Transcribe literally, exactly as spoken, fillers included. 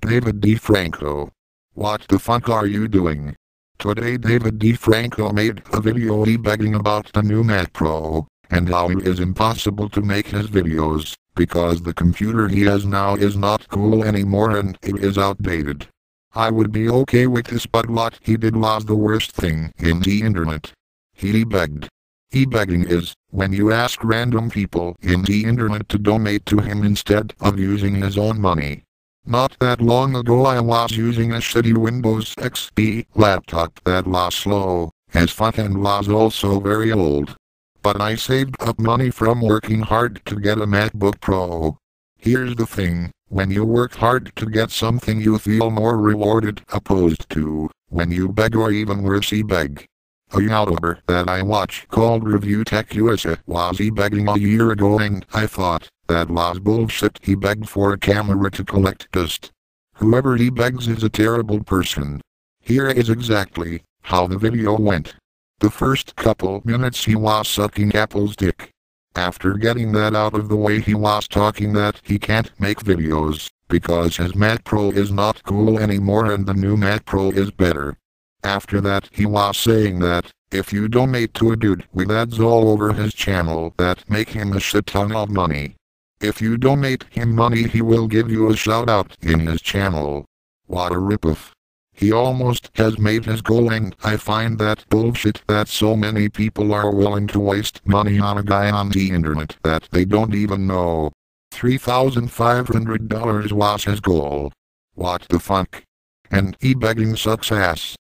David DeFranco. What the fuck are you doing? Today David DeFranco made a video e-begging about the new Mac Pro, and how it is impossible to make his videos, because the computer he has now is not cool anymore and it is outdated. I would be okay with this, but what he did was the worst thing in the internet. He e-begged. E-begging is when you ask random people in the internet to donate to him instead of using his own money. Not that long ago I was using a shitty Windows X P laptop that was slow as fuck and was also very old. But I saved up money from working hard to get a MacBook Pro. Here's the thing, when you work hard to get something you feel more rewarded opposed to when you beg, or even worse e-beg. A YouTuber that I watch called Review Tech U S A was e-begging a year ago and I thought that was bullshit. He begged for a camera to collect dust. Whoever e-begs is a terrible person. Here is exactly how the video went. The first couple minutes he was sucking Apple's dick. After getting that out of the way, he was talking that he can't make videos because his Mac Pro is not cool anymore and the new Mac Pro is better. After that he was saying that if you donate to a dude with ads all over his channel that make him a shit ton of money, if you donate him money he will give you a shout out in his channel. What a ripoff. He almost has made his goal, and I find that bullshit that so many people are willing to waste money on a guy on the internet that they don't even know. three thousand five hundred dollars was his goal. What the fuck? And e-begging sucks ass.